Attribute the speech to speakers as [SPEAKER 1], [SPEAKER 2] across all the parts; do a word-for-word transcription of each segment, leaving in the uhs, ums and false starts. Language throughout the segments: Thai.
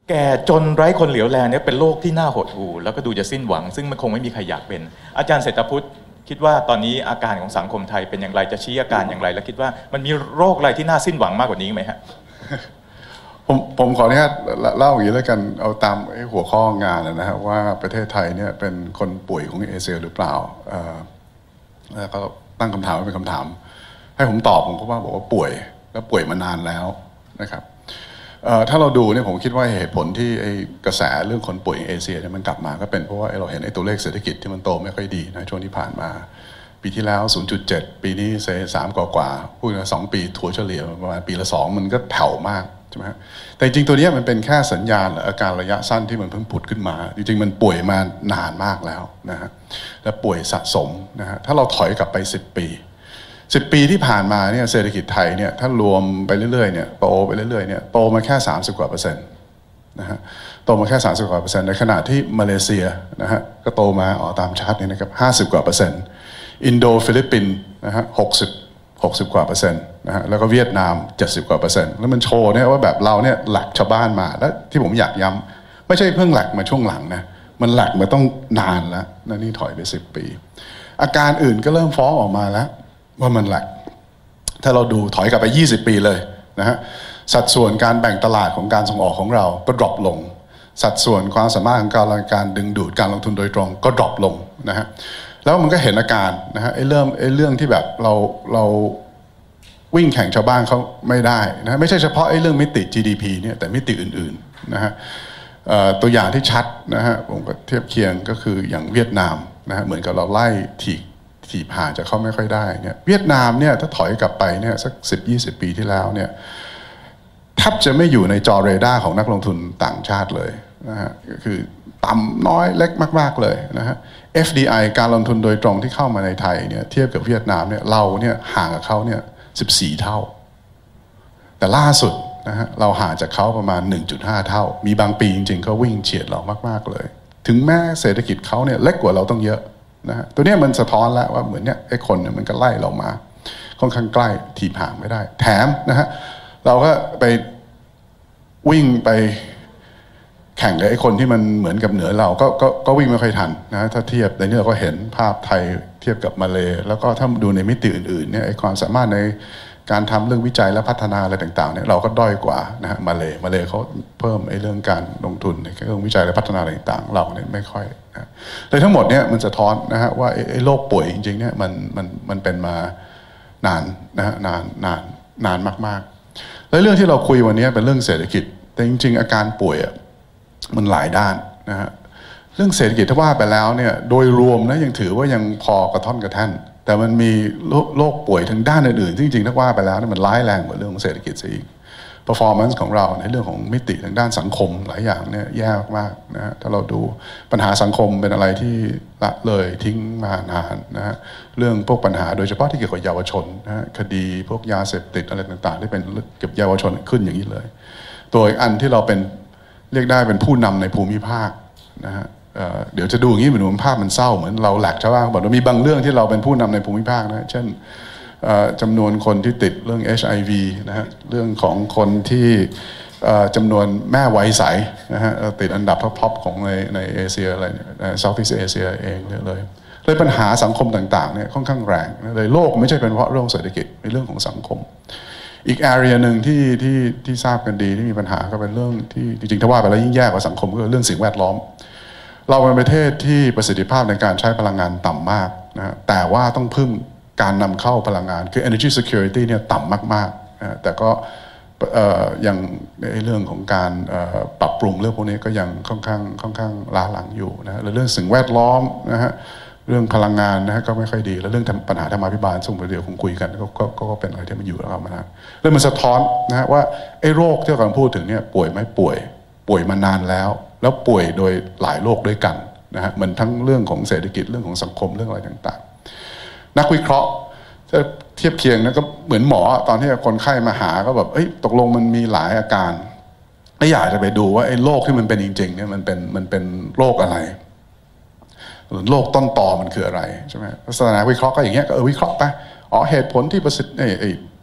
[SPEAKER 1] แก่จนไร้คนเหลียวแลเนี่ยเป็นโรคที่น่าหดหู่แล้วก็ดูจะสิ้นหวังซึ่งมันคงไม่มีใครอยากเป็นอาจารย์เศรษฐพุทธคิดว่าตอนนี้อาการของสังคมไทยเป็นอย่างไรจะชี้อาการอย่างไรแล้วคิดว่ามันมีโรคอะไรที่น่าสิ้นหวังมากกว่านี้ไหมฮะ
[SPEAKER 2] ผมผมขออนุญาตเล่าอย่างนี้แล้วกันเอาตามหัวข้องานนะฮะว่าประเทศไทยเนี่ยเป็นคนป่วยของเอเชียหรือเปล่าแล้วก็ตั้งคำถามเป็นคำถามให้ผมตอบผมก็ว่าบอกว่าป่วยแล้วป่วยมานานแล้วนะครับถ้าเราดูเนี่ยผมคิดว่าเหตุผลที่ไอ้กระแสเรื่องคนป่วยเอเชียเนี่ยมันกลับมาก็เป็นเพราะว่าเราเห็นไอ้ตัวเลขเศรษฐกิจที่มันโตไม่ค่อยดีนะช่วงที่ผ่านมาปีที่แล้ว ศูนย์จุดเจ็ด ปีนี้เซสามกว่าๆพูดถึงสองปีถัวเฉลี่ยประมาณปีละสองมันก็แผ่วมากใช่ไหมแต่จริงตัวนี้มันเป็นแค่สัญญาณหรืออาการระยะสั้นที่มันเพิ่งผุดขึ้นมาจริงๆมันป่วยมานานมากแล้วนะฮะและป่วยสะสมนะฮะถ้าเราถอยกลับไปสิบปีสิบปีที่ผ่านมาเนี่ยเศรษฐกิจไทยเนี่ยถ้ารวมไปเรื่อยๆเนี่ยโตไปเรื่อยๆเนี่ยโตมาแค่สามสิบกว่าเปอร์เซ็นต์นะฮะโตมาแค่สามสิบกว่าเปอร์เซ็นต์ในขณะที่มาเลเซียนะฮะก็โตมาอ๋อตามชาร์ตนี้นะครับห้าสิบกว่าเปอร์เซ็นต์อินโดฟิลิปปินส์นะฮะหกสิบหกสิบกว่าเปอร์เซ็นต์นะฮะแล้วก็เวียดนามเจ็ดสิบกว่าเปอร์เซ็นต์แล้วมันโชว์เนี่ยว่าแบบเราเนี่ยหลักชาวบ้านมาและที่ผมอยากย้ำไม่ใช่เพิ่งหลักมาช่วงหลังนะมันหลักมาต้องนานแล้วนั่นนี่ถอยไปสิบปีอาการอื่นก็เริ่มฟ้องออกมาแล้วว่ามันหลักถ้าเราดูถอยกลับไปยี่สิบปีเลยนะฮะสัดส่วนการแบ่งตลาดของการส่งออกของเราก็ดรอปลงสัดส่วนความสามารถของการการดึงดูดการลงทุนโดยตรงก็ดรอปลงนะฮะแล้วมันก็เห็นอาการนะฮะไอ้เริ่มไอ้เรื่องที่แบบเราเราวิ่งแข่งชาวบ้านเขาไม่ได้นะไม่ใช่เฉพาะไอ้เรื่องมิติ จี ดี พี เนี่ยแต่มิติอื่นๆนะฮะตัวอย่างที่ชัดนะฮะผมก็เทียบเคียงก็คืออย่างเวียดนามนะฮะเหมือนกับเราไล่ถีบถีบห่างจากเขาไม่ค่อยได้เนี่ยเวียดนามเนี่ยถ้าถอยกลับไปเนี่ยสักสิบยี่สิบปีที่แล้วเนี่ยแทบจะไม่อยู่ในจอเรดาร์ของนักลงทุนต่างชาติเลยนะฮะก็คือต่ำน้อยเล็กมากๆเลยนะฮะ เอฟ ดี ไอ การลงทุนโดยตรงที่เข้ามาในไทยเนี่ยเทียบกับเวียดนามเนี่ยเราเนี่ยห่างกับเขาเนี่ยสิบสี่เท่าแต่ล่าสุดนะฮะเราห่างจากเขาประมาณ หนึ่งจุดห้า เท่ามีบางปีจริงๆเขาวิ่งเฉียดเรามากๆเลยถึงแม้เศรษฐกิจเขาเนี่ยเล็กกว่าเราต้องเยอะนะฮะตัวนี้มันสะท้อนแล้วว่าเหมือนเนี้ยไอ้คนเนี่ยมันก็ไล่เรามาค่อนข้างใกล้ถีบห่างไม่ได้แถมนะฮะเราก็ไปวิ่งไปแข่งกับไอ้คนที่มันเหมือนกับเหนือเราก็ก็ก็วิ่งไม่ค่อยทันนะถ้าเทียบในนี้เราก็เห็นภาพไทยเทียบกับมาเลแล้วก็ถ้าดูในมิติอื่นๆเนี่ยไอ้ความสามารถในการทำเรื่องวิจัยและพัฒนาอะไรต่างๆเนี่ยเราก็ด้อยกว่านะฮะมาเลมาเลเขาเพิ่มไอ้เรื่องการลงทุนในเรื่องวิจัยและพัฒนาอะไรต่างๆเราเนี่ยไม่ค่อยนะแต่ทั้งหมดเนี่ยมันสะท้อนนะฮะว่าไอ้โรคป่วยจริงๆเนี่ยมันมันมันเป็นมานานนะฮะนานนานนานมากๆแล้วเรื่องที่เราคุยวันนี้เป็นเรื่องเศรษฐกิจแต่จริงๆอาการป่วยอ่ะมันหลายด้านนะฮะเรื่องเศรษฐกิจถ้าว่าไปแล้วเนี่ยโดยรวมนะยังถือว่ายังพอกระท่อนกระแท่นแต่มันมีโรคป่วยทางด้านอื่นๆที่จริงๆถ้าว่าไปแล้วเนี่ยมันร้ายแรงกว่าเรื่องของเศรษฐกิจซะอีก performance ของเราในเรื่องของมิติทางด้านสังคมหลายอย่างเนี่ยแย่มากๆนะฮะถ้าเราดูปัญหาสังคมเป็นอะไรที่ละเลยทิ้งมานานนะฮะเรื่องพวกปัญหาโดยเฉพาะที่เกี่ยวกับเยาวชนนะฮะคดีพวกยาเสพติดอะไรต่างๆที่เป็นเกี่ยวกับเยาวชนขึ้นอย่างนี้เลยตัวอีกอันที่เราเป็นเรียกได้เป็นผู้นำในภูมิภาคนะฮะเดี๋ยวจะดูอย่างนี้เหมือนภาพมันเศร้าเหมือนเราแหลกชาวบ้านบอกว่ามีบางเรื่องที่เราเป็นผู้นำในภูมิภาคนะเช่นจำนวนคนที่ติดเรื่อง เอช ไอ วี นะฮะเรื่องของคนที่จำนวนแม่ไว้ใสนะฮะติดอันดับท็อปๆของในในเอเชียอะไรในเซาท์อีสต์เอเชียเองเลยเลยปัญหาสังคมต่างๆเนี่ยค่อนข้างแรงเลยโลกไม่ใช่เป็นเพราะเรื่องเศรษฐกิจเป็นเรื่องของสังคมอีก area หนึ่งที่ที่ที่ทราบกันดีที่มีปัญหาก็เป็นเรื่องที่จริงๆถ้าว่าไปแล้วยิ่งแย่กว่าสังคมก็คือเรื่องสิ่งแวดล้อมเราเป็นประเทศที่ประสิทธิภาพในการใช้พลังงานต่ำมากนะแต่ว่าต้องพึ่งการนำเข้าพลังงานคือ energy security เนี่ยต่ำมากๆนะแต่ก็ยังในเรื่องของการปรับปรุงเรื่องพวกนี้ก็ยังค่อนข้างค่อนข้างล้าหลังอยู่นะแล้วเรื่องสิ่งแวดล้อมนะฮะเรื่องพลังงานนะฮะก็ไม่ค่อยดีแล้วเรื่องปัญหาธรรมาภิบาลซึ่งเดี๋ยวคงคุยกันก็ก็ก็เป็นอะไรที่มันอยู่แล้วมานานแล้วมันสะท้อนนะฮะว่าไอ้โรคที่เรากำลังพูดถึงเนี่ยป่วยไหมป่วยป่วยมานานแล้วแล้วป่วยโดยหลายโรคด้วยกันนะฮะมันทั้งเรื่องของเศรษฐกิจเรื่องของสังคมเรื่องอะไรต่างๆนักวิเคราะห์จะเทียบเคียงนะก็เหมือนหมอตอนที่คนไข้มาหาก็แบบเอ้ยตกลงมันมีหลายอาการแล้วอยากจะไปดูว่าไอ้โรคที่มันเป็นจริงๆเนี่ยมันเป็นมันเป็นโรคอะไรหรือโรคต้นตอมันคืออะไรใช่ไหมลักษณะวิเคราะห์ก็อย่างเงี้ยก็เออวิเคราะห์ไปอ๋อเหตุผลที่ประสิทธิ์ไอ้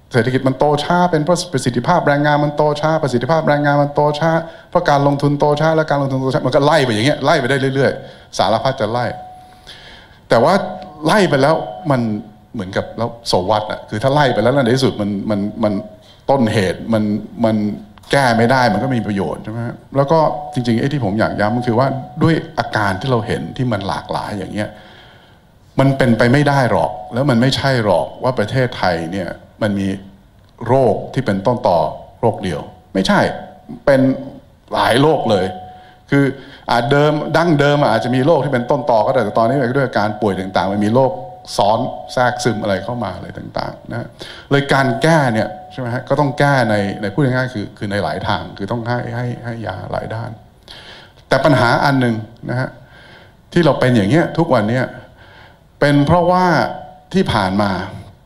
[SPEAKER 2] เศรษฐกิจมันโตช้าเป็นเพราะประสิทธิภาพแรงงานมันโตช้าประสิทธิภาพแรงงานมันโตช้าเพราะการลงทุนโตช้าและการลงทุนโตช้ามันก็ไล่ไปอย่างเงี้ยไล่ไปได้เรื่อยๆสารพัดจะไล่แต่ว่าไล่ไปแล้วมันเหมือนกับแล้วโสวัตอ่ะคือถ้าไล่ไปแล้วในที่สุดมันมันมันต้นเหตุมันมันแก้ไม่ได้มันก็มีประโยชน์ใช่ไหมแล้วก็จริงๆไอ้ที่ผมอยากย้ำก็คือว่าด้วยอาการที่เราเห็นที่มันหลากหลายอย่างเงี้ยมันเป็นไปไม่ได้หรอกแล้วมันไม่ใช่หรอกว่าประเทศไทยเนี่ยมันมีโรคที่เป็นต้นต่อโรคเดียวไม่ใช่เป็นหลายโรคเลยคืออาจเดิมดั้งเดิมอาจจะมีโรคที่เป็นต้นต่อก็ได้แต่ตอนนี้ด้วยการป่วยต่างๆมันมีโรคซ้อนแทรกซึมอะไรเข้ามาอะไรต่างๆนะเลยการแก้เนี่ยใช่ไหมฮะก็ต้องแก้ในในพูดง่ายๆคือคือในหลายทางคือต้องให้ให้ให้ยาหลายด้านแต่ปัญหาอันหนึ่งนะฮะที่เราเป็นอย่างเงี้ยทุกวันเนี้ยเป็นเพราะว่าที่ผ่านมา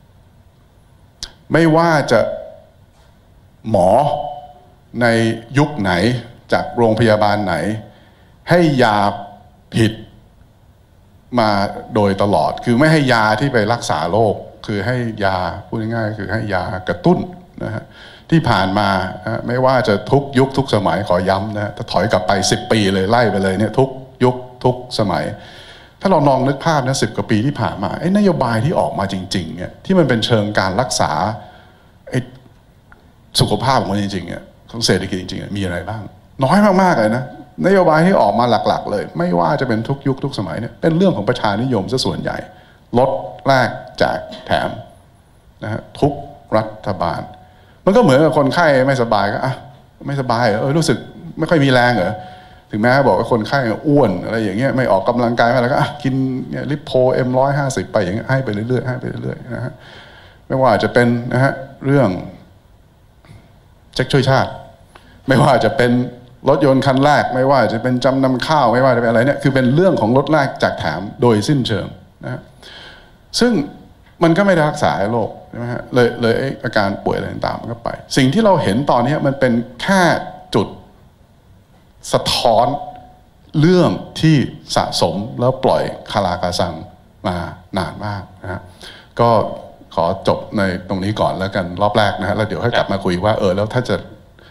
[SPEAKER 2] ไม่ว่าจะหมอในยุคไหนจากโรงพยาบาลไหนให้ยาผิดมาโดยตลอดคือไม่ให้ยาที่ไปรักษาโรคคือให้ยาพูดง่ายๆคือให้ยากระตุ้นนะฮะที่ผ่านมาไม่ว่าจะทุกยุคทุกสมัยขอย้ำนะถ้าถอยกลับไปสิบปีเลยไล่ไปเลยเนี่ยทุกยุคทุกสมัยถ้าเราลองนึกภาพนะสิบกว่าปีที่ผ่านมาไอ้นโยบายที่ออกมาจริงๆเนี่ยที่มันเป็นเชิงการรักษาไอ้สุขภาพของมันจริงๆเนี่ยของเศรษฐกิจจริงๆมีอะไรบ้างน้อยมากๆเลยนะนโยบายที่ออกมาหลักๆเลยไม่ว่าจะเป็นทุกยุคทุกสมัยเนี่ยเป็นเรื่องของประชานิยมซะส่วนใหญ่ลดแลกแจกแถมนะฮะทุกรัฐบาลมันก็เหมือนกับคนไข้ไม่สบายก็อ่ะไม่สบายเออรู้สึกไม่ค่อยมีแรงเหรอถึงแม้บอกว่าคนไข้อ้วนอะไรอย่างเงี้ยไม่ออกกำลังกายอะไรก็อ่ะกินเนี่ยลิปโพเอ็มร้อยห้าสิบไปอย่างเงี้ยให้ไปเรื่อยๆให้ไปเรื่อยๆนะฮะไม่ว่าจะเป็นนะฮะเรื่องเช็คช่วยชาติไม่ว่าจะเป็นรถยนต์คันแรกไม่ว่าจะเป็นจำนำข้าวไม่ว่าจะเป็นอะไรเนี่ยคือเป็นเรื่องของรถแรกจากแถมโดยสิ้นเชิงนะซึ่งมันก็ไม่ได้รักษาโรคใช่ไหมฮะเลยเลยอาการป่วยอะไรต่างๆมันก็ไปสิ่งที่เราเห็นตอนนี้มันเป็นแค่จุดสะท้อนเรื่องที่สะสมแล้วปล่อยคาราคาซังมานานมากนะฮะก็ขอจบในตรงนี้ก่อนแล้วกันรอบแรกนะฮะแล้วเดี๋ยวให้กลับมาคุยว่าเออแล้วถ้าจะ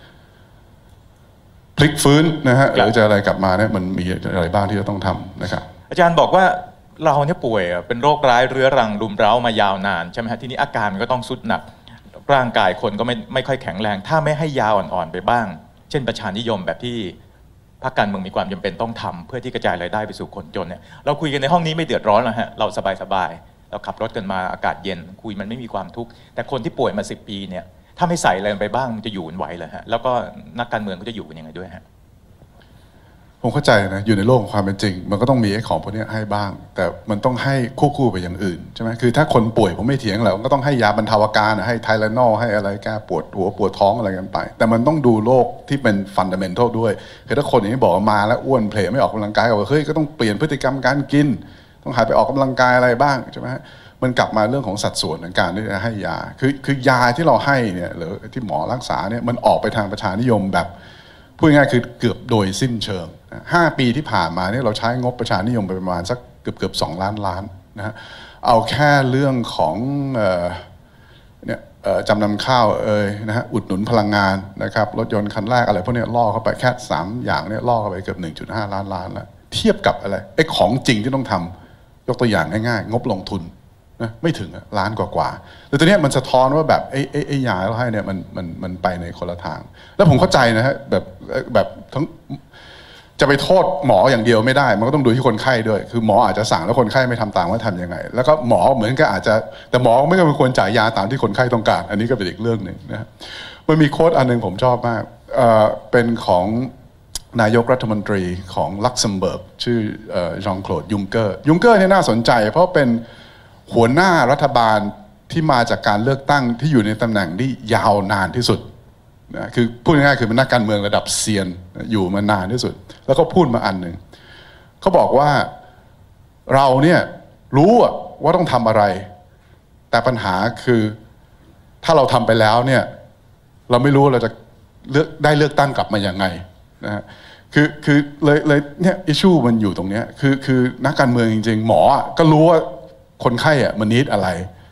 [SPEAKER 2] พลิกฟื้นนะฮะหรือจะอะไรกลับมาเนี่ยมันมีอะไรบ้างที่จะต้องทำนะครับ
[SPEAKER 1] อาจารย์บอกว่าเราเนี่ยป่วยเป็นโรคร้ายเรื้อรังรุมเร้ามายาวนานใช่ไหมฮะทีนี้อาการมันก็ต้องสุดหนักร่างกายคนก็ไม่ไม่ค่อยแข็งแรงถ้าไม่ให้ยาอ่อนๆไปบ้างเช่นประชานิยมแบบที่พรรคการเมืองมีความจำเป็นต้องทำเพื่อที่กระจายรายได้ไปสู่คนจนเนี่ยเราคุยกันในห้องนี้ไม่เดือดร้อนหรอกฮะเราสบายๆเราขับรถกันมาอากาศเย็นคุยมันไม่มีความทุกข์แต่คนที่ป่วยมาสิบปีเนี่ยถ้าไม่ใส่อะไรไปบ้างมันจะอยู่ไหวเลยฮะแล้วก็นักการเมืองก็จะอยู่กันยังไงด้วยฮะ
[SPEAKER 2] ผมเข้าใจนะอยู่ในโลกของความเป็นจริงมันก็ต้องมีไอ้ของพวกนี้ให้บ้างแต่มันต้องให้คู่ๆไปอย่างอื่นใช่ไหมคือถ้าคนป่วยผมไม่เถียงแล้วก็ต้องให้ยาบรรเทาอาการให้ไทเลนอลให้อะไรแก้ปวดหัวปวดท้องอะไรกันไปแต่มันต้องดูโรคที่เป็นฟันดัมเมนทัลด้วยคือถ้าคนอย่างนี้บอกมาแล้วอ้วนเพลไม่ออกกำลังกายก็บอกเฮ้ยก็ต้องเปลี่ยนพฤติกรรมการกินต้องหัดไปออกกำลังกายอะไรบ้างใช่ไหมมันกลับมาเรื่องของสัดส่วนในการที่จะให้ยาคือคือยาที่เราให้เนี่ยหรือที่หมอรักษาเนี่ยมันออกไปทางประชานิยมแบบพูดง่ายๆคือเกือบโดยสิ้นเชิงห้าปีที่ผ่านมาเนี่ยเราใช้งบประชานิยมไปประมาณสักเกือบเกือบสองล้านล้านนะฮะเอาแค่เรื่องของเนี่ยจำนำข้าวเอ่ยนะฮะอุดหนุนพลังงานนะครับรถยนต์คันแรกอะไรพวกนี้ล่อเข้าไปแค่สามอย่างเนี่ยล่อเข้าไปเกือบ หนึ่งจุดห้า ล้านล้านแล้วเทียบกับอะไรไอ้ของจริงที่ต้องทำยกตัวอย่างง่ายๆงบลงทุนนะไม่ถึงล้านกว่าๆแต่ตัวนี้มันสะท้อนว่าแบบไอ้ไอ้ไอ้ยาเราให้เนี่ยมันมันมันไปในคนละทางแล้วผมเข้าใจนะฮะแบบแบบทั้งจะไปโทษหมออย่างเดียวไม่ได้มันก็ต้องดูที่คนไข้ด้วยคือหมออาจจะสั่งแล้วคนไข้ไม่ทำตามว่าทำยังไงแล้วก็หมอเหมือนก็อาจจะแต่หมอไม่ก็ควรจ่ายยาตามที่คนไข้ต้องการอันนี้ก็เป็นอีกเรื่องหนึ่งนะมันมีโค้ดอันนึงผมชอบมากเอ่อเป็นของนายกรัฐมนตรีของลักเซมเบิร์กชื่อจองโคลดยุงเกอร์ยุงเกอร์เนี่ยน่าสนใจเพราะเป็นหัวหน้ารัฐบาลที่มาจากการเลือกตั้งที่อยู่ในตำแหน่งที่ยาวนานที่สุดนะคือพูดง่ายๆคือเป็นนักการเมืองระดับเซียนอยู่มานานที่สุดแล้วก็พูดมาอันหนึ่งเขาบอกว่าเราเนี่ยรู้ว่าต้องทำอะไรแต่ปัญหาคือถ้าเราทำไปแล้วเนี่ยเราไม่รู้เราจะเลือกได้เลือกตั้งกลับมาอย่างไงนะฮะคือคือเลยเลยเนี่ยอิชชูมันอยู่ตรงเนี้ยคือคือนักการเมืองจริงๆหมอก็รู้ว่าคนไข้อะมันนิดอะไร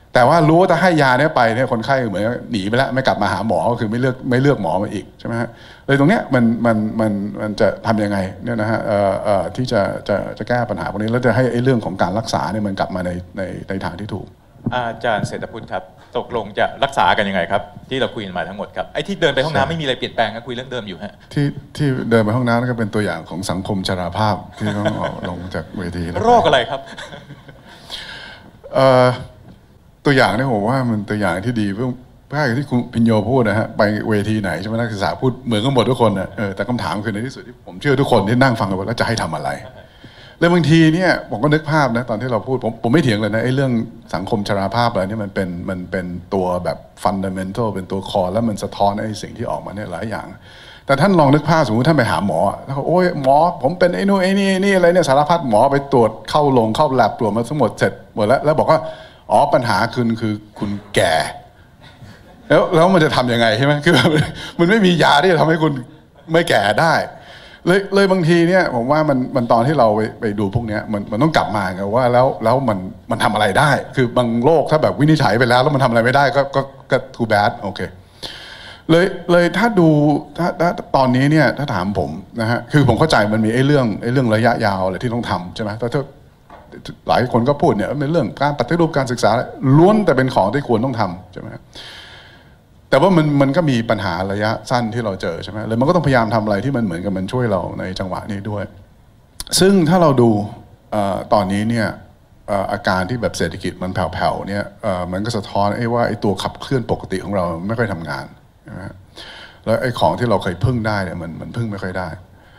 [SPEAKER 2] แต่ว่ารู้ว่าถ้าให้ยาเนี่ยไปเนี่ยคนไข้เหมือนหนีไปแล้วไม่กลับมาหาหมอก็คือไม่เลือกไม่เลือกหมอมาอีกใช่ไหมฮะเลยตรงเนี้ยมันมันมันมันจะทำยังไงเนี่ยนะฮะเอ่อเอ่อที่จะจะจะแก้ปัญหาพวกนี้แล้วจะให้ไอ้เรื่องของการรักษาเนี่ยมันกลับมาในในในทางที่ถูก
[SPEAKER 1] อาจารย์เศรษฐพุทธครับตกลงจะรักษากันยังไงครับที่เราคุยกันมาทั้งหมดครับไอ้ที่เดินไปห้องน้ำไม่มีอะไรเปลี่ยนแปลงก็คุยเรื่องเดิมอยู่ฮะ
[SPEAKER 2] ที่ที่เดินไปห้องน้ำก็เป็นตัวอย่างของสังคมชราภาพที่ต้องออกลงจากเวที
[SPEAKER 1] โรคอะไรครับ
[SPEAKER 2] เอ่อตัวอย่างเนี่ยผมว่ามันตัวอย่างที่ดีเพื่อเพื่อที่คุณพิญโยพูดนะฮะไปเวทีไหนใช่ไหมนักศึกษาพูดเหมือนกันหมดทุกคนนะเออแต่คำถามคือในที่สุดที่ผมเชื่อทุกคนที่นั่งฟังกันว่าแล้วจะให้ทำอะไรแล้วบางทีเนี่ยผมก็นึกภาพนะตอนที่เราพูดผมผมไม่เถียงเลยนะไอ้เรื่องสังคมชราภาพอะไรนี่มันเป็นมันเป็นตัวแบบฟันดัมเมนทัลเป็นตัวคอแล้วมันสะท้อนไอ้สิ่งที่ออกมาเนี่ยหลายอย่างแต่ท่านลองนึกภาพสมมติท่านไปหาหมอแล้วเขาโอ้ยหมอผมเป็นไอ้นู่นไอ้นี่นี่อะไรเนี่ยสารพัดหมอไปตรวจเข้าลงเข้าแลบตรวจมาทั้งหมดเสร็จหมดแล้วแล้วบอกว่าอ๋อปัญหาคือคือคุณแก่แล้วแล้วมันจะทำยังไงใช่ไหมคือมันไม่มียาที่จะทำให้คุณไม่แก่ได้เลยเลยบางทีเนี่ยผมว่ามันมันตอนที่เราไปไปดูพวกนี้มันมันต้องกลับมาไงว่าแล้วแล้วมันมันทำอะไรได้คือบางโรคถ้าแบบวินิจฉัยไปแล้วแล้วมันทำอะไรไม่ได้ก็ก็ก็ too bad โอเคเลยเลยถ้าดูถ้าถ้าตอนนี้เนี่ยถ้าถามผมนะฮะคือผมเข้าใจมันมีไอ้เรื่องไอ้เรื่องระยะยาวอะไรที่ต้องทำใช่ไหมแต่ถ้าหลายคนก็พูดเนี่ยเป็นเรื่องการปฏิรูปการศึกษาล้วนแต่เป็นของที่ควรต้องทำใช่ไหมแต่ว่ามันมันก็มีปัญหาระยะสั้นที่เราเจอใช่ไหมเลยมันก็ต้องพยายามทำอะไรที่มันเหมือนกับมันช่วยเราในจังหวะนี้ด้วยซึ่งถ้าเราดูตอนนี้เนี่ยอาการที่แบบเศรษฐกิจมันแผ่วๆเนี่ยมันก็สะท้อนไอ้ว่าไอ้ตัวขับเคลื่อนปกติของเราไม่ค่อยทำงานใช่ไหมแล้วไอ้ของที่เราเคยพึ่งได้เนี่ยมันมันพึ่งไม่ค่อยได้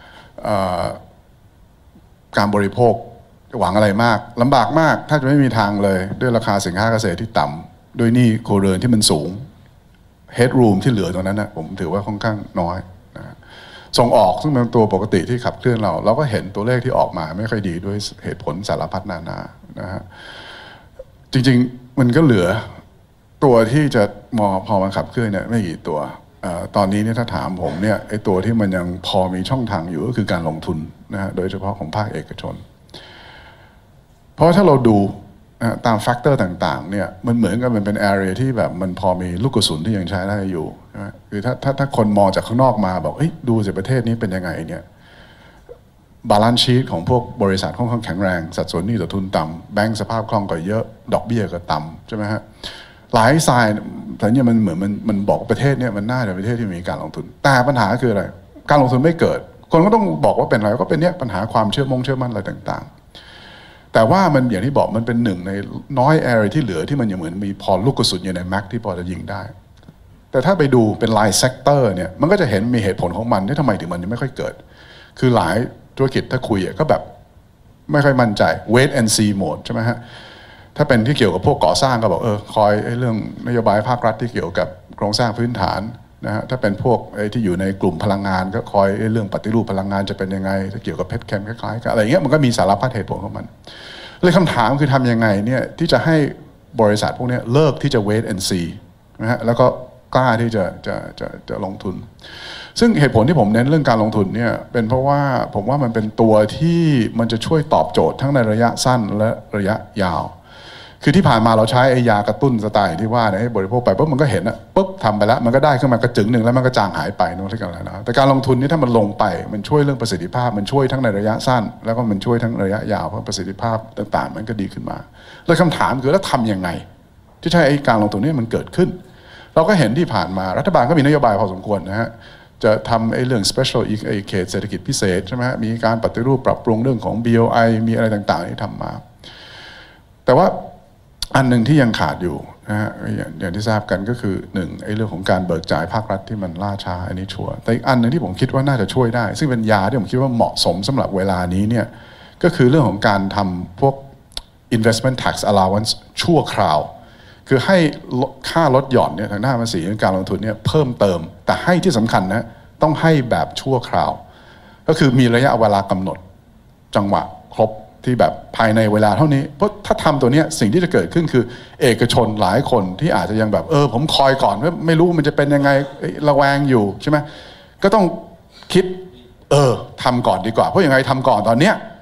[SPEAKER 2] การบริโภคหวังอะไรมากลำบากมากถ้าจะไม่มีทางเลยด้วยราคาสินค้าเกษตรที่ต่ำด้วยหนี้ครัวเรือนที่มันสูงเฮดรูมที่เหลือตรงนั้นนะผมถือว่าค่อนข้างน้อยนะส่งออกซึ่งเป็นตัวปกติที่ขับเคลื่อนเราเราก็เห็นตัวเลขที่ออกมาไม่ค่อยดีด้วยเหตุผลสารพัดนานานะฮะจริงๆมันก็เหลือตัวที่จะมอพอมันขับเคลื่อนเนี่ยไม่กี่ตัวตอนนี้เนี่ยถ้าถามผมเนี่ยไอ้ตัวที่มันยังพอมีช่องทางอยู่ก็คือการลงทุนนะฮะโดยเฉพาะของภาคเอกชนเพราะถ้าเราดูตามแฟกเตอร์ต่างๆเนี่ยมันเหมือนกับมันเป็นแอเรียที่แบบมันพอมีลูกกระสุนที่ยังใช้ได้อยู่ใช่ไหมคือถ้าถ้าถ้าคนมองจากข้างนอกมาบอกเอ้ยดูสิประเทศนี้เป็นยังไงเนี่ยบาลานซ์ชีทของพวกบริษัทค่อนข้างแข็งแรงสัดส่วนหนี้ต่อทุนต่ำแบงก์สภาพคล่องก็เยอะดอกเบี้ยก็ต่ำใช่ไหมฮะหลายไซน์แต่เนี่ยมันเหมือนมันมันบอกประเทศเนี่ยมันน่าจะเป็นประเทศที่มีการลงทุนแต่ปัญหาคืออะไรการลงทุนไม่เกิดคนก็ต้องบอกว่าเป็นอะไรก็เป็นเนี่ยปัญหาความเชื่อมงเชื่อมั่นอะไรต่างๆแต่ว่ามันอย่างที่บอกมันเป็นหนึ่งในน้อยแอเรียที่เหลือที่มันยังเหมือนมีพอลูกกระสุนอยู่ในแม็กที่พอจะยิงได้แต่ถ้าไปดูเป็นรายเซกเตอร์เนี่ยมันก็จะเห็นมีเหตุผลของมันที่ทำไมถึงมันยังไม่ค่อยเกิดคือหลายธุรกิจถ้าคุยก็แบบไม่ค่อยมั่นใจ wait and see mode ใช่ไหมฮะถ้าเป็นที่เกี่ยวกับพวกก่อสร้างก็บอกเออคอยเรื่องนโยบายภาครัฐที่เกี่ยวกับโครงสร้างพื้นฐานนะฮะถ้าเป็นพวกที่อยู่ในกลุ่มพลังงานก็คอยเรื่องปฏิรูปพลังงานจะเป็นยังไงถ้าเกี่ยวกับเพชรแคมคล้ายๆกันอะไรเงี้ยมันก็มีสารพัดเหตุผลของมันเลยคำถามคือทำยังไงเนี่ยที่จะให้บริษัทพวกนี้เลิกที่จะ wait and see นะฮะแล้วก็กล้าที่จะจะจะจะลงทุนซึ่งเหตุผลที่ผมเน้นเรื่องการลงทุนเนี่ยเป็นเพราะว่าผมว่ามันเป็นตัวที่มันจะช่วยตอบโจทย์ทั้งในระยะสั้นและระยะยาวคือที่ผ่านมาเราใช้ไอ้ยากระตุ้นสไตล์ที่ว่าเนี่ยให้บริโภคไปปุ๊บมันก็เห็นอะปุ๊บทำไปแล้วมันก็ได้ขึ้นมากระจึงหนึ่งแล้วมันก็จางหายไปนู่นที่กันอะไรนะแต่การลงทุนนี่ถ้ามันลงไปมันช่วยเรื่องประสิทธิภาพมันช่วยทั้งในระยะสั้นแล้วก็มันช่วยทั้งระยะยาวเพราะประสิทธิภาพต่างๆมันก็ดีขึ้นมาแล้วคำถามคือแล้วทำยังไงที่ใช้ไอ้การลงทุนนี่มันเกิดขึ้นเราก็เห็นที่ผ่านมารัฐบาลก็มีนโยบายพอสมควรนะฮะจะทำไอ้เรื่อง special ไอ้เขตเศรษฐกิจพิเศษใช่ไหมฮะมีการปฏิรูปปรับปรุงเรื่องของ บี โอ ไอ มีอะไรต่างๆที่ทำมาแต่ว่าอันหนึ่งที่ยังขาดอยู่นะฮะอย่างที่ทราบกันก็คือหนึ่งไอ้เรื่องของการเบิกจ่ายภาครัฐที่มันล่าช้าอันนี้ชัวร์แต่อีกอันหนึ่งที่ผมคิดว่าน่าจะช่วยได้ซึ่งเป็นยาที่ผมคิดว่าเหมาะสมสำหรับเวลานี้เนี่ยก็คือเรื่องของการทำพวก investment tax allowance ชั่วคราวคือให้ค่าลดหย่อนเนี่ยทางด้านภาษีการลงทุนเนี่ยเพิ่มเติมแต่ให้ที่สำคัญนะต้องให้แบบชั่วคราวก็คือมีระยะเวลากำหนดจังหวะครบที่แบบภายในเวลาเท่านี้เพราะถ้าทำตัวนี้สิ่งที่จะเกิดขึ้นคือเอกชนหลายคนที่อาจจะยังแบบเออผมคอยก่อนว่าไม่รู้มันจะเป็นยังไงระแวงอยู่ใช่ไหมก็ต้องคิดเออทำก่อนดีกว่าเพราะยังไงทำก่อนตอนเนี้ย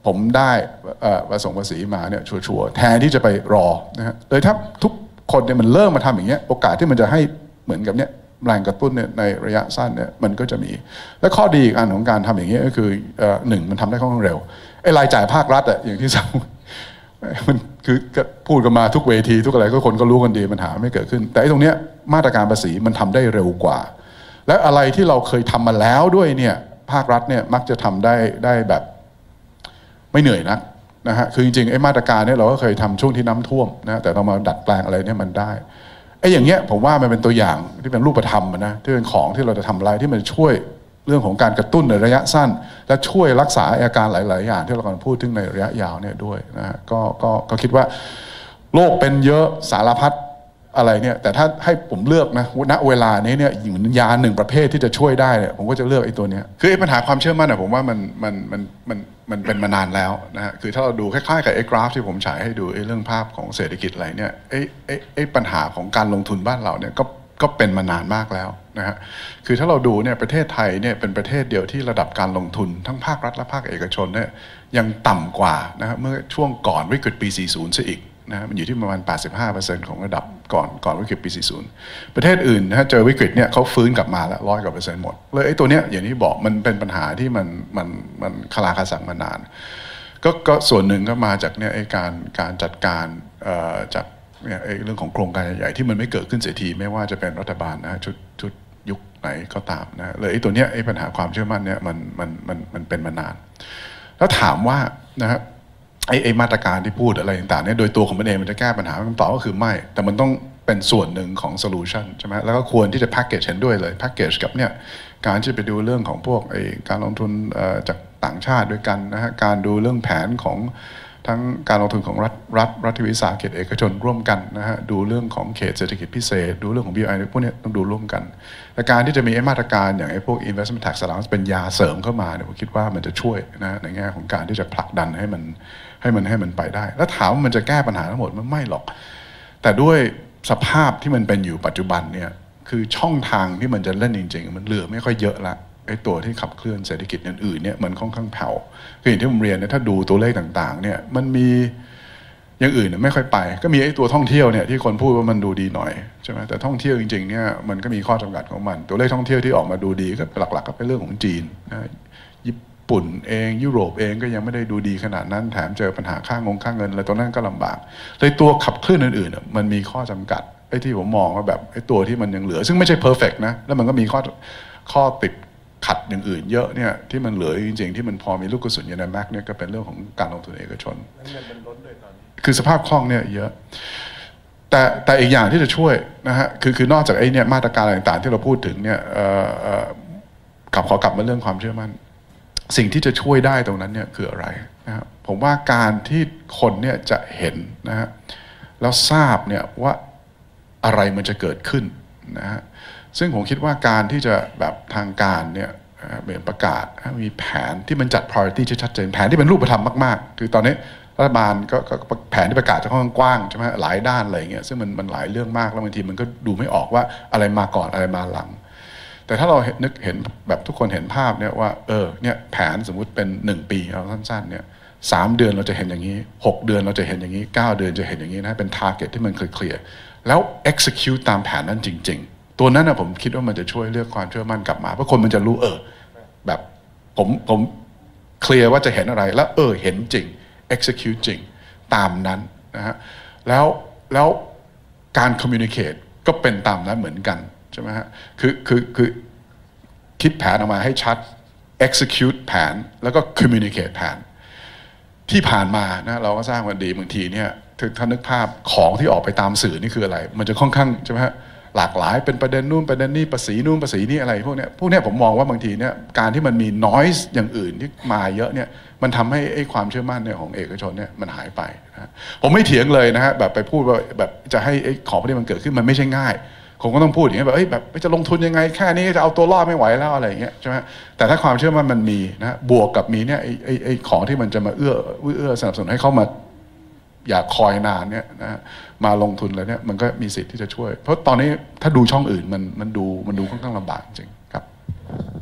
[SPEAKER 2] ผมได้ประสงค์ภาษีมาเนี่ยชัวร์ๆแทนที่จะไปรอนะฮะเลยถ้าทุกคนเนี่ยมันเริ่มมาทำอย่างเงี้ยโอกาสที่มันจะให้เหมือนกับเนี้ยแรงกระตุ้นเนี่ยในระยะสั้นเนี่ยมันก็จะมีและข้อดีอีกอันของการทำอย่างเงี้ยก็คือหนึ่งมันทำได้ค่อนข้างเร็วไอ้รายจ่ายภาครัฐอะอย่างที่สมมันคือพูดกันมาทุกเวทีทุกอะไรก็คนก็รู้กันดีปัญหาไม่เกิดขึ้นแต่ไอ้ตรงเนี้ยมาตรการภาษีมันทำได้เร็วกว่าและอะไรที่เราเคยทำมาแล้วด้วยเนี่ยภาครัฐเนี่ยมักจะทำได้ได้แบบไม่เหนื่อยนักนะฮะคือจริงๆไอ้มาตรการเนี่ยเราก็เคยทำช่วงที่น้ำท่วมนะแต่เรามาดัดแปลงอะไรเนี่ยมันได้ไอ้อย่างเงี้ยผมว่ามันเป็นตัวอย่างที่เป็นรูปธรรมนะที่เป็นของที่เราจะทำอะไรที่มันช่วยเรื่องของการกระตุ้นในระยะสั้นและช่วยรักษาอาการหลายๆอย่างที่เรากำลังพูดถึงในระยะยาวเนี่ยด้วยนะฮะก็ก็ก็คิดว่าโลกเป็นเยอะสารพัดอะไรเนี่ยแต่ถ้าให้ผมเลือกนะณเวลานี้เนี่ยเหมือนยาหนึ่งประเภทที่จะช่วยได้เนี่ยผมก็จะเลือกไอ้ตัวนี้คือไอ้ปัญหาความเชื่อมั่นเนี่ยผมว่ามันมันมันมันมันเป็นมานานแล้วนะฮะคือถ้าเราดูคล้ายๆกับไอ้กราฟที่ผมฉายให้ดูไอ้เรื่องภาพของเศรษฐกิจอะไรเนี่ยไอ้ไอ้ไอ้ปัญหาของการลงทุนบ้านเราเนี่ยก็ก็เป็นมานานมากแล้วนะฮะคือถ้าเราดูเนี่ยประเทศไทยเนี่ยเป็นประเทศเดียวที่ระดับการลงทุนทั้งภาครัฐและภาคเอกชนเนี่ยยังต่ำกว่านะฮะเมื่อช่วงก่อนวิกฤตปีสี่สิบซะอีกนะมันอยู่ที่ประมาณ แปดสิบห้าเปอร์เซ็นต์ ของระดับก่อนก่อนวิกฤตปีสี่สิบประเทศอื่นนะฮะเจอวิกฤตเนี่ยเขาฟื้นกลับมาแล้วร้อยกว่าเปอร์เซ็นต์หมดเลยไอ้ตัวเนี้ยอย่างที่บอกมันเป็นปัญหาที่มันมันมันคลาคาซังมานานก็ก็ส่วนหนึ่งก็มาจากเนี่ยไอ้การการจัดการจากเนี่ยไอ้เรื่องของโครงการใหญ่ๆที่มันไม่เกิดขึ้นเสียทีไม่ว่าจะเป็นรัฐบาลนะชุดชุดยุคไหนก็ตามนะเลยไอ้ตัวเนี้ยไอ้ปัญหาความเชื่อมั่นเนี่ยมันมันมันมันเป็นมานานแล้วถามว่านะฮะไอ้ไอ้มาตรการที่พูดอะไรต่างๆเนี่ยโดยตัวของมันเองมันจะแก้ปัญหาคำตอบก็คือไม่แต่มันต้องเป็นส่วนหนึ่งของโซลูชันใช่ไหมแล้วก็ควรที่จะแพ็กเกจเห็นด้วยเลยแพ็กเกจกับเนี่ยการที่ไปดูเรื่องของพวกไอ้การลงทุนจากต่างชาติด้วยกันนะฮะการดูเรื่องแผนของทั้งการลงทุนของรัฐรัฐรัฐวิสาหกิจเอกชนร่วมกันนะฮะดูเรื่องของเขตเศรษฐกิจพิเศษดูเรื่องของ บี โอ ไอ พวกนี้ต้องดูร่วมกันแต่การที่จะมีไอ้มาตรการอย่างไอ้พวก investment tax allowance เป็นยาเสริมเข้ามาเนี่ยผมคิดว่ามันจะช่วยนะในแง่ของการที่จะผลักดันให้มันให้มันให้มันไปได้แล้วถามว่ามันจะแก้ปัญหาทั้งหมดมันไม่หรอกแต่ด้วยสภาพที่มันเป็นอยู่ปัจจุบันเนี่ยคือช่องทางที่มันจะเล่นจริงๆมันเหลือไม่ค่อยเยอะละไอ้ตัวที่ขับเคลื่อนเศรษฐกิจอื่นๆเนี่ยมันค่อนข้างแผ่วคืออย่างที่ผมเรียนเนี่ยถ้าดูตัวเลขต่างๆเนี่ยมันมีอย่างอื่นเนี่ยไม่ค่อยไปก็มีไอ้ตัวท่องเที่ยวเนี่ยที่คนพูดว่ามันดูดีหน่อยใช่ไหมแต่ท่องเที่ยวจริงๆเนี่ยมันก็มีข้อจำกัดของมันตัวเลขท่องเที่ยวที่ออกมาดูดีก็หลักๆก็เป็นเรื่องของจีนนะญี่ปุ่นเองยุโรปเองก็ยังไม่ได้ดูดีขนาดนั้นแถมเจอปัญหาค่างงค่าเงินอะไรตัวนั้นก็ลำบากเลยตัวขับเคลื่อนอื่นๆมันมีข้อจำกัดไอ้ที่ผมมองว่าแบบไอ้ตัวที่มันยังเหลือซึ่งไม่ใช่เพอร์เฟกต์นะแล้วมันก็มีข้อข้อติดขัดอย่างอื่นเยอะเนี่ยที่มันเหลือจริงๆที่มันพอมีลูกกระสุนอยู่ในแม็กเนี่ยก็เป็นเรื่องของการลงทุนเอกชนคือสภาพคล่องเนี่ยเยอะแต่แต่อีกอย่างที่จะช่วยนะฮะคือคือนอกจากไอ้เนี่ยมาตรการต่างๆที่เราพูดถึงเนี่ยกลับขอกลับมาเรื่องความเชื่อมั่นสิ่งที่จะช่วยได้ตรงนั้นเนี่ยคืออะไรนะครับผมว่าการที่คนเนี่ยจะเห็นนะฮะแล้วทราบเนี่ยว่าอะไรมันจะเกิดขึ้นนะฮะซึ่งผมคิดว่าการที่จะแบบทางการเนี่ยเปลี่ยนประกาศมีแผนที่มันจัด priority ที่ชัดเจนแผนที่เป็นรูปธรรมมากๆคือตอนนี้รัฐบาลก็แผนที่ประกาศจะค่อนข้างกว้างใช่ไหมหลายด้านอะไรเงี้ยซึ่งมันมันหลายเรื่องมากแล้วบางทีมันก็ดูไม่ออกว่าอะไรมาก่อนอะไรมาหลังแต่ถ้าเรานึกเห็นแบบทุกคนเห็นภาพเนี่ยว่าเออเนี่ยแผนสมมุติเป็นหนึ่งปีเอาสั้นๆเนี่ยสามเดือนเราจะเห็นอย่างนี้หกเดือนเราจะเห็นอย่างนี้เก้าเดือนจะเห็นอย่างนี้นะเป็น target ที่มันเคลียร์แล้ว execute ตามแผนนั้นจริงๆตัวนั้นนะผมคิดว่ามันจะช่วยเรียกความเชื่อมั่นกลับมาเพราะคนมันจะรู้เออแบบผมผมเคลียร์ว่าจะเห็นอะไรแล้วเออเห็นจริง execute จริงตามนั้นนะฮะแล้วแล้วการ communicate ก็เป็นตามนั้นเหมือนกันใช่ไหมฮะคือคือคือคิดแผนออกมาให้ชัด execute แผนแล้วก็ communicate แผนที่ผ่านมานะเราก็สร้างมันดีบางทีเนี่ยถ้านึกภาพของที่ออกไปตามสื่อนี่คืออะไรมันจะค่อนข้างใช่ไหมฮะหลากหลายเป็นประเด็นนู่นประเด็นนี่ภาษีนู่นภาษีนี่อะไรพวกเนี้ยพวกเนี้ยผมมองว่าบางทีเนี่ยการที่มันมี noise อย่างอื่นที่มาเยอะเนี่ยมันทำให้ไอ้ความเชื่อมั่นเนี่ยของเอกชนเนี่ยมันหายไปนะผมไม่เถียงเลยนะฮะแบบไปพูดว่าแบบจะให้ไอ้ของพวกนี้มันเกิดขึ้นมันไม่ใช่ง่ายผมก็ต้องพูดอย่างเงี้ยแบบเอ้ยแบบจะลงทุนยังไงแค่นี้จะเอาตัวรอดไม่ไหวแล้วอะไรอย่างเงี้ยใช่ไหมแต่ถ้าความเชื่อมั่นมันมีนะบวกกับมีเนี่ยไอ้ไอ้ไอ้ของที่มันจะมาเอื้อเอื้อสนับสนุนให้เขามาอยากคอยนานเนี่ยนะมาลงทุนแล้วเนี่ยมันก็มีสิทธิ์ที่จะช่วยเพราะตอนนี้ถ้าดูช่องอื่นมันมันดูมันดูค่อนข้างลำบากจริงครับ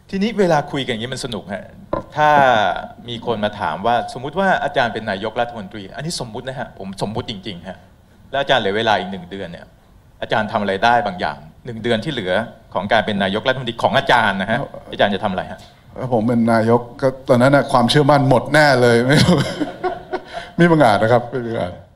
[SPEAKER 1] ทีนี้เวลาคุยกันอย่างนี้มันสนุกฮะถ้ามีคนมาถามว่าสมมุติว่าอาจารย์เป็นนายกรัฐมนตรีอันนี้สมมุตินะฮะผมสมมุติจริงๆฮะแล้วอาจารย์เหลือเวลาอีกหนึ่งเดือนเนี่ยอาจารย์ทำอะไรได้บางอย่างหนึ่งเดือนที่เหลือของการเป็นนายกรัฐมนตรีของอาจารย์นะฮะอาจารย์จะทำอะไรฮะ
[SPEAKER 2] ผมเป็นนายกก็ตอนนั้นนะความเชื่อมั่นหมดแน่เลยไม่รู้มีบางอย่างนะครับไม่มีบางอย่าง